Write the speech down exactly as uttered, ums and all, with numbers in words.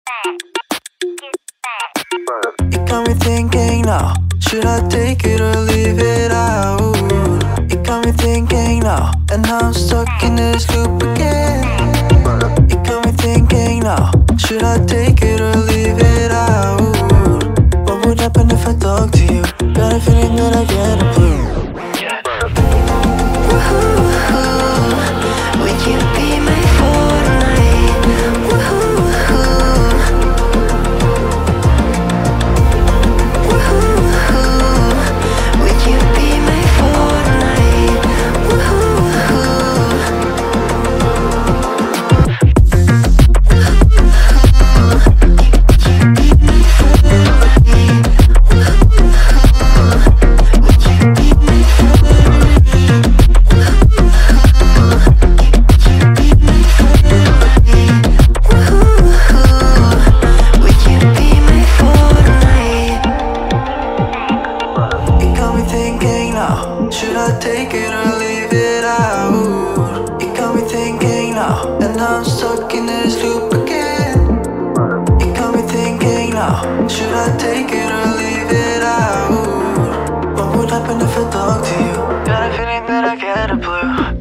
It got me thinking now, should I take it or leave it out? It got me thinking now, and now I'm stuck in this loop again. It got me thinking now, should I take it or leave it out? What would happen if I talk to you? Got a feeling that I get a clue. Would you be my Fortnite? Woohoo! Would you be my Fortnite? Should I take it or leave it out? It got me thinking now, and now I'm stuck in this loop again. It got me thinking now, should I take it or leave it out? What would happen if I talk to you? Got a feeling that I get a blue.